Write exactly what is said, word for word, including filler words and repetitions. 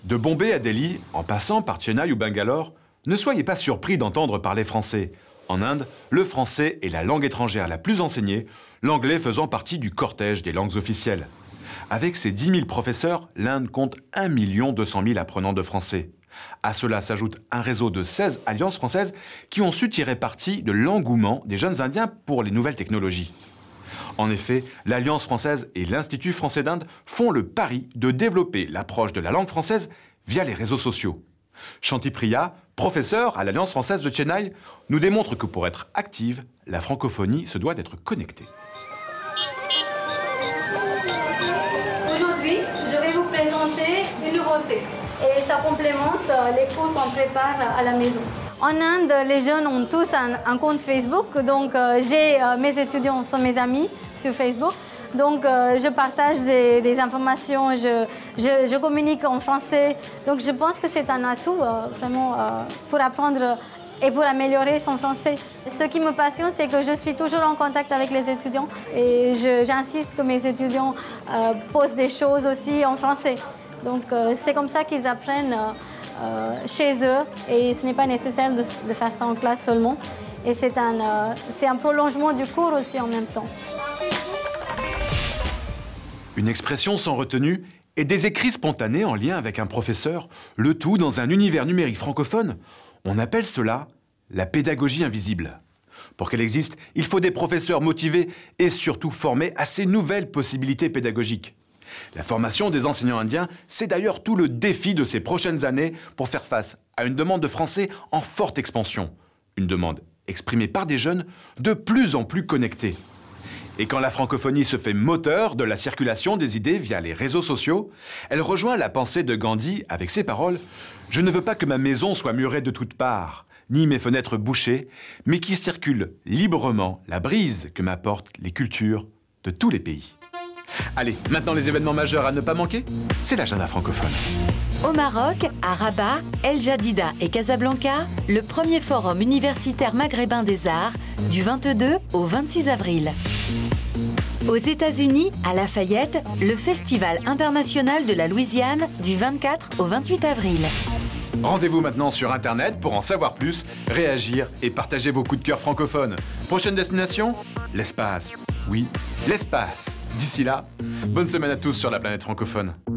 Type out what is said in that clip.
De Bombay à Delhi, en passant par Chennai ou Bangalore, ne soyez pas surpris d'entendre parler français. En Inde, le français est la langue étrangère la plus enseignée, l'anglais faisant partie du cortège des langues officielles. Avec ses dix mille professeurs, l'Inde compte un million deux cent mille apprenants de français. À cela s'ajoute un réseau de seize alliances françaises qui ont su tirer parti de l'engouement des jeunes Indiens pour les nouvelles technologies. En effet, l'Alliance française et l'Institut français d'Inde font le pari de développer l'approche de la langue française via les réseaux sociaux. Shanti Priya, professeur à l'Alliance française de Chennai, nous démontre que pour être active, la francophonie se doit d'être connectée. Aujourd'hui, je vais vous présenter une nouveauté et ça complémente les cours qu'on prépare à la maison. En Inde, les jeunes ont tous un, un compte Facebook, donc euh, j'ai euh, mes étudiants sont mes amis sur Facebook. Donc euh, je partage des, des informations, je, je, je communique en français. Donc je pense que c'est un atout euh, vraiment euh, pour apprendre et pour améliorer son français. Ce qui me passionne, c'est que je suis toujours en contact avec les étudiants et j'insiste que mes étudiants euh, posent des choses aussi en français. Donc euh, c'est comme ça qu'ils apprennent euh, euh, chez eux et ce n'est pas nécessaire de, de faire ça en classe seulement. Et c'est un, euh, c'est un prolongement du cours aussi en même temps. Une expression sans retenue et des écrits spontanés en lien avec un professeur, le tout dans un univers numérique francophone. On appelle cela la pédagogie invisible. Pour qu'elle existe, il faut des professeurs motivés et surtout formés à ces nouvelles possibilités pédagogiques. La formation des enseignants indiens, c'est d'ailleurs tout le défi de ces prochaines années pour faire face à une demande de français en forte expansion. Une demande exprimée par des jeunes de plus en plus connectés. Et quand la francophonie se fait moteur de la circulation des idées via les réseaux sociaux, elle rejoint la pensée de Gandhi avec ces paroles « Je ne veux pas que ma maison soit murée de toutes parts, ni mes fenêtres bouchées, mais qui circule librement la brise que m'apportent les cultures de tous les pays. » Allez, maintenant les événements majeurs à ne pas manquer, c'est l'agenda francophone. Au Maroc, à Rabat, El Jadida et Casablanca, le premier forum universitaire maghrébin des arts du vingt-deux au vingt-six avril. Aux États-Unis, à Lafayette, le Festival international de la Louisiane du vingt-quatre au vingt-huit avril. Rendez-vous maintenant sur Internet pour en savoir plus, réagir et partager vos coups de cœur francophones. Prochaine destination, l'espace. Oui, l'espace. D'ici là, bonne semaine à tous sur la planète francophone.